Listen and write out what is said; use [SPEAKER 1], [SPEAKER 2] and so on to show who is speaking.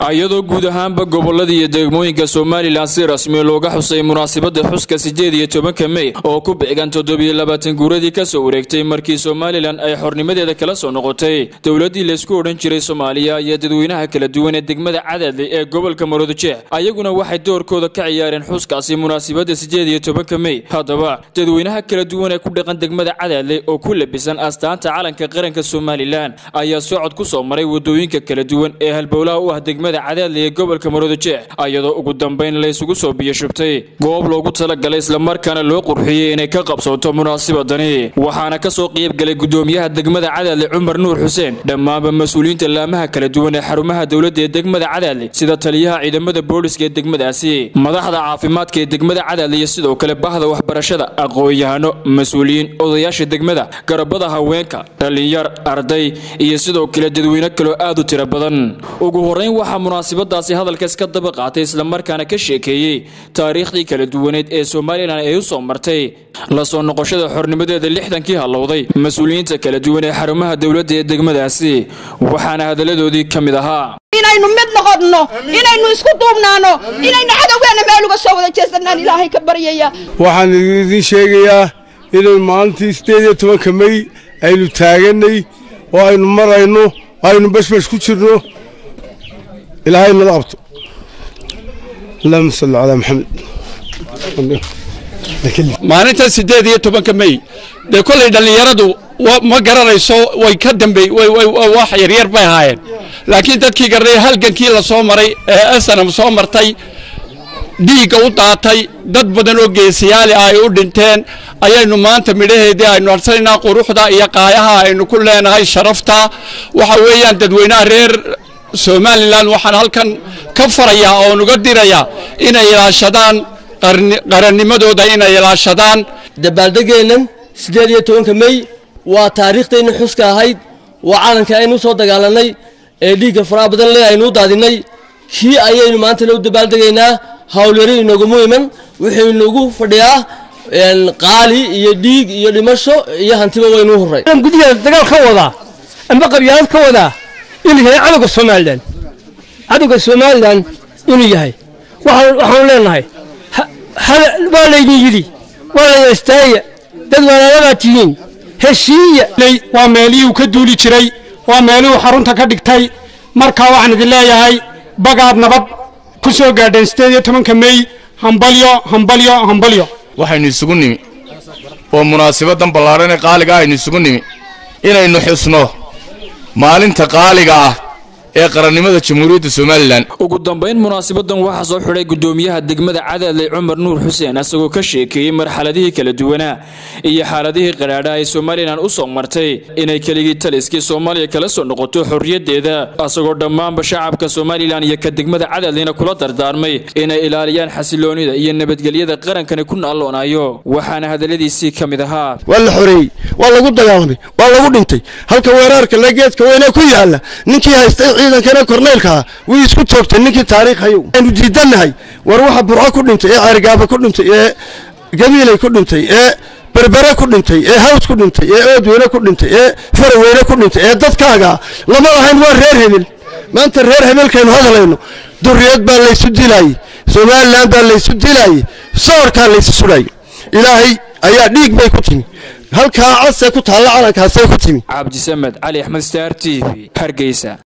[SPEAKER 1] ayadoo guud ahaanba gobolada iyo degmooyinka Soomaaliland si rasmi looga xusay munaasabada xuska 18 May oo ku beegan 27 guuradii ka soo wareegtay markii Soomaaliland ay xornimadeeda kala soo noqotay dawladii la isku oran jiray Soomaaliya iyo dadweynaha kala duwan ee degmada Cadaadle ee gobolka Maroodijeex ayaguna waxay doorkooda ka ciyaareen xuskaasi munaasabada 18 May hadaba dadweynaha kala duwan ee ku dhaqan degmada Cadaadle oo ku labisan astaanta calanka qaranka Soomaaliland ayaa socod ku soo maray wadooyinka kala duwan ee halbowlaha u ah degmada Cadaadle ee gobolka Maroodijeex ayadoo ugu dambeyn la isugu soo biyashubtay goob loogu talagalay isla markaana loo qurxiyay inay ka qabsato munaasabadani waxaana ka soo qayb galay gudoomiyaha degmada Cadaadle Cumar Nuur Xuseen dhammaan mas'uuliyiinta laamaha kala duwan ee xarumaha dawladda ee degmada Cadaadle sida taliyaha ciidamada booliska ee degmadaasi madaxda caafimaadka ee degmada Cadaadle iyo sidoo kale bahda waxbarashada aqoon-yahano mas'uuliyiin odayaasha degmada garabada haweenka dhalinyar arday iyo sidoo kale dadweyne kale aad u tiro badan ugu horeyn waxa munaasabadaasi hadalkaas ka daba qaatay isla markaana ka sheekeeyay taariikhdii kala duwaneed ee Soomaaliland ay u soo martay la soo noqoshada xornimadeeda 60kii halowday mas'uuliyiinta kala duwan ee xarumaha dawladda ee degmadaasi waxaana hadaladoodii kamid ahaa
[SPEAKER 2] inaynu mid noqono inaynu isku duubnaano inaynu cadawgeena meel uga soo wada jeesanaan Ilaahay ka baryaya
[SPEAKER 3] waxaan idin sheegayaa inuu maalintii 18 May aynu taaganay oo aynu marayno aynu bashbash ku jirno Ilaahay nala qabto اللهم صل على محمد
[SPEAKER 4] maalinta 18 May de kulay dhalinyaradu ma garanayso way ka dambeey way wax yar bay haayeen laakiin dadkii garay halgankii la soo maray ee sanam soo martay dhiiga u daatay dad badan oo geesiyaal ay u dhinteen ayaynu maanta midhaheedii aynu arsaynaa quruxda iyo qaayaha aynu ku leenahay sharafta waxa weeyaan dadweynaha reer Soomaaliland waxaan halkan ka farayaa oo uga dirayaa inay ilaashadaan qarannimadooda inay ilaashadaan
[SPEAKER 5] dabaaldegeenan 18 May waa taariikhdeena xuska ahayd waa calanka aynu soo dagaalanay ee dhiiga faraha badan leh aynu daadinay kii ayaynu maanta loo dabaaldegaynaa hawlari inagu muhiman wixii inagu fadhiyaa qaali iyo dhiig iyo dhimasho iyo hantiba waynu horay
[SPEAKER 6] gudiga dagaal ka wada amba qabyaalad ka wada inuu yahay cadawga Soomaaliland inuu yahay waxaan leenahay waa laydin yidhi waa la istaaya dad walaalaha tihiin heshiiya
[SPEAKER 7] waa meelihii ka duuli jiray waa meelihii xarunta ka dhigtay marka waxaan idin leeyahay bagaad nabad ku soo gaadheen 18 May hambalyo
[SPEAKER 8] waxaynu isugu nimi oo munaasabadan ballaaran ee qaaliga ah aynu isugu nimi inaynu xusno maalinta qaaliga ah ee qarannimada Jamhuuriyadda Soomaaliland
[SPEAKER 1] ugu dambeyn munaasabadan waxa soo xiray gudoomiyaha degmada Cadaadle Cumar Nuur Xuseen asagoo ka sheekeeyay marxaladihii kala duwanaa iyo xaaladihii qaraadha ay Soomaaliland u soo martay inay kaligii taliskii Soomaaliya kala soo noqoto xorriyadeeda asagoo dhammaan shacabka Soomaaliland iyo ka degmada Cadaadle kula dardaarmay inay ilaaliyaan xasiloonida iyo nabadgelyada qarankan ku naaloonayo waxaana hadaladiisii kamid ahaa
[SPEAKER 3] wala xoreey waa lagu dagaalamay waa lagu dhintay halka weerarka la geedka weyna ku yaala ninkii haystay ciidankana korneelka way isku toogtay ninkii taariikhayo aanu diidanahay war waxa burco ku dhintay ee Argaaba ku dhintay ee Gabiilay ku dhintay ee Berbera ku dhintay ee Haws ku dhintay ee Oodweyne ku dhintay ee Farweyne ku dhintay ee dadkaaga lama ahayn waa reer hebel maanta reer hebelkaynu hadlayno duriyad baa la isu dilay Soomaaliland baa la isu dilay soorka la isu sulay Ilaahay ayaa dhiig bay ku timi halka case ku taala calankaas ay ku timi
[SPEAKER 1] Cabdi Samed Ali Ahmed Star TV Hargeysa